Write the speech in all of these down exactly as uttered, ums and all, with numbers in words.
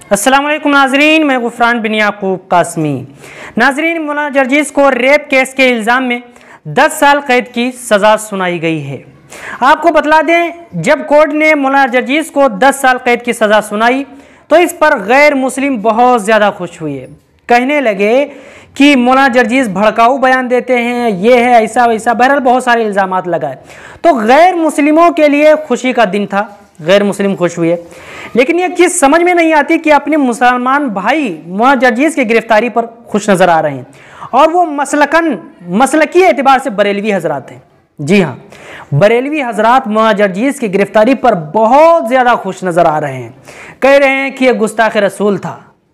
अस्सलाम वालेकुम नाजरीन, मैं गुफरान बिन याकूब कासमी। नाजरीन, मौलाना जर्जीस को रेप केस के इल्ज़ाम में दस साल कैद की सज़ा सुनाई गई है। आपको बतला दें, जब कोर्ट ने मौलाना जर्जीस को दस साल कैद की सज़ा सुनाई तो इस पर गैर मुस्लिम बहुत ज़्यादा खुश हुए। कहने लगे कि मौलाना जर्जीस भड़काऊ बयान देते हैं, ये है ऐसा वैसा, बहरहाल बहुत सारे इल्ज़ामात लगाए। तो गैर मुस्लिमों के लिए खुशी का दिन था, गैर मुस्लिम खुश हुए। लेकिन यह चीज़ समझ में नहीं आती कि अपने मुसलमान भाई मौलाना जर्जीस की गिरफ्तारी पर खुश नज़र आ रहे हैं, और वो मसलकन मसलकी एतबार से बरेलवी हजरात हैं। जी हाँ, बरेलवी हजरात मौलाना जर्जीस की गिरफ्तारी पर बहुत ज़्यादा खुश नज़र आ रहे हैं। कह रहे हैं कि यह गुस्ताख रसूल था,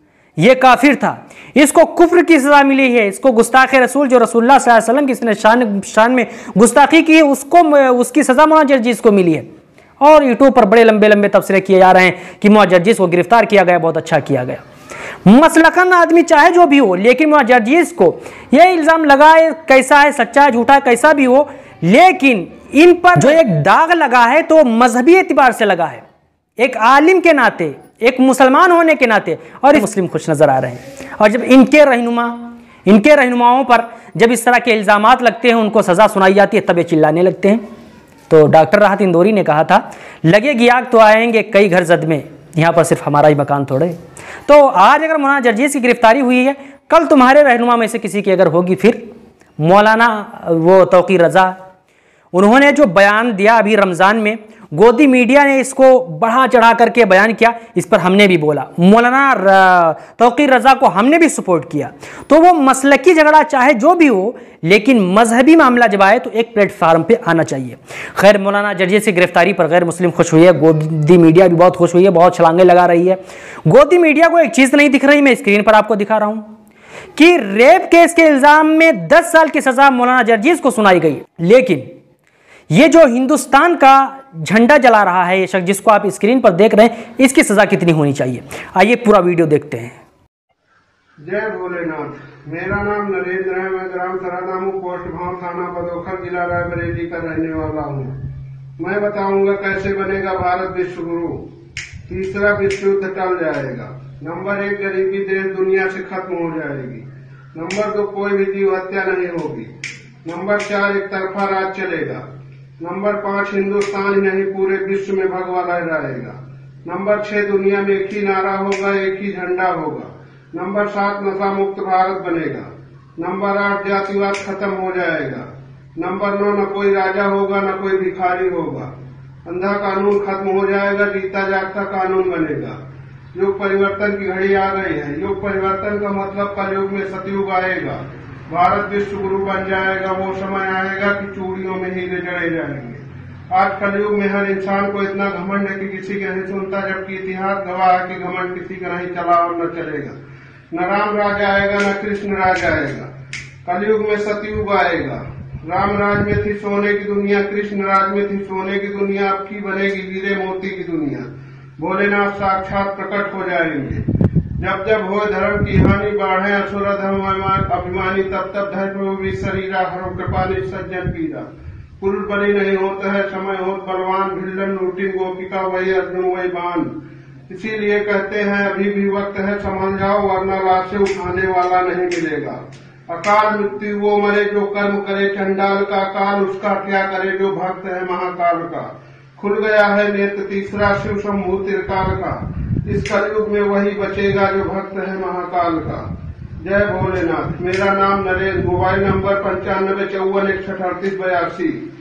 ये काफिर था, इसको कुफ्र की सज़ा मिली है, इसको गुस्ताख रसूल जो रसूलुल्लाह सल्लल्लाहु अलैहि वसल्लम की इसने शान शान में गुस्ताखी की है, उसको उसकी सज़ा मौलाना जर्जीस को मिली है। और यूट्यूब पर बड़े लंबे लंबे तबसरे किए जा रहे हैं कि मौलाना जर्जीस को गिरफ्तार किया गया, बहुत अच्छा किया गया। मसलकन आदमी चाहे जो भी हो, लेकिन मौलाना जर्जीस को यह इल्ज़ाम लगाए, कैसा है, सच्चा है, झूठा है, कैसा भी हो, लेकिन इन पर जो एक दाग लगा है तो मजहबी एतबार से लगा है, एक आलिम के नाते, एक मुसलमान होने के नाते, और मुस्लिम खुश नज़र आ रहे हैं। और जब इनके रहनुमा इनके रहनुमाओं पर जब इस तरह के इल्ज़ामात लगते हैं, उनको सज़ा सुनाई जाती है, तब ये चिल्लाने लगते हैं। तो डॉक्टर राहत इंदौरी ने कहा था, लगेगी आग तो आएंगे कई घर जद में, यहाँ पर सिर्फ हमारा ही मकान थोड़े। तो आज अगर मौलाना जर्जीस की गिरफ्तारी हुई है, कल तुम्हारे रहनुमा में से किसी की अगर होगी, फिर मौलाना वो तौकीर रज़ा, उन्होंने जो बयान दिया अभी रमज़ान में, गोदी मीडिया ने इसको बढ़ा चढ़ा करके बयान किया, इस पर हमने भी बोला, मौलाना तौकीर रज़ा को हमने भी सपोर्ट किया। तो वो मसलकी झगड़ा चाहे जो भी हो, लेकिन मजहबी मामला जब आए तो एक प्लेटफार्म पे आना चाहिए। खैर, मौलाना जर्जीस की गिरफ्तारी पर गैर मुस्लिम खुश हुई है, गोदी मीडिया भी बहुत खुश हुई है, बहुत छलांगे लगा रही है। गोदी मीडिया को एक चीज़ नहीं दिख रही, मैं स्क्रीन पर आपको दिखा रहा हूँ कि रेप केस के इल्ज़ाम में दस साल की सज़ा मौलाना जर्जीस को सुनाई गई, लेकिन ये जो हिंदुस्तान का झंडा जला रहा है ये शख्स जिसको आप स्क्रीन पर देख रहे हैं, इसकी सजा कितनी होनी चाहिए? आइए पूरा वीडियो देखते हैं। जय भोलेनाथ। मेरा नाम नरेंद्र है, मैं ग्राम सरादामू, पोस्ट भाव, थाना बदोखर, जिला रायबरेली का रहने वाला हूँ। मैं बताऊंगा कैसे बनेगा भारत विश्व गुरु। तीसरा विश्व युद्ध टल जाएगा। नंबर एक, गरीबी देश दुनिया से खत्म हो जाएगी। नंबर दो, कोई भी जीव हत्या नहीं होगी। नंबर चार, एक तरफा राज चलेगा। नंबर पाँच, हिंदुस्तान ही नहीं पूरे विश्व में भगवा लहराएगा। नंबर छह, दुनिया में एक ही नारा होगा, एक ही झंडा होगा। नंबर सात, नशा मुक्त भारत बनेगा। नंबर आठ, जातिवाद खत्म हो जाएगा। नंबर नौ, न कोई राजा होगा न कोई भिखारी होगा। अंधा कानून खत्म हो जाएगा, जीता जागता कानून बनेगा। युग परिवर्तन की घड़ी आ गई है। युग परिवर्तन का मतलब कलयुग में सतयुग आएगा, भारत विश्व गुरु बन जाएगा। वो समय आएगा कि चूड़ियों में हीरे जड़े जाएंगे। आज कलयुग में हर इंसान को इतना घमंड है कि किसी का नहीं सुनता, जबकि इतिहास गवाह है कि घमंड किसी का नहीं चला और न चलेगा। न राम राज आएगा न कृष्ण राज आएगा। कलयुग में सतयुग आएगा। राम राज में थी सोने की दुनिया, कृष्ण राज में थी सोने की दुनिया, अब की बनेगी हीरे मोती की दुनिया। भोलेनाथ साक्षात प्रकट हो जाएंगे। जब जब हो धर्म की हानि, बाढ़े असुर धर्म अभिमानी, तब तब धर्म भी शरीरा, हर कृपाली सज्जन पीरा। पुरुष बलि नहीं होता है, समय होत बलवान, भिल्लन लूटी गोपिका, वही अर्जुन वही बाण। इसीलिए कहते हैं अभी भी वक्त है, संभल जाओ, वरना लाश से उठाने वाला नहीं मिलेगा। अकाल मृत्यु वो मरे जो कर्म करे चंडाल का, काल उसका क्या करे जो भक्त है महाकाल का। खुल गया है नेत्र तीसरा, शिव शंभु त्रिकाल का। इस कलयुग में वही बचेगा जो भक्त है महाकाल का। जय भोलेनाथ। मेरा नाम नरेंद्र, मोबाइल नंबर पंचानबे चौवन इकसठ अड़तीस बयासी।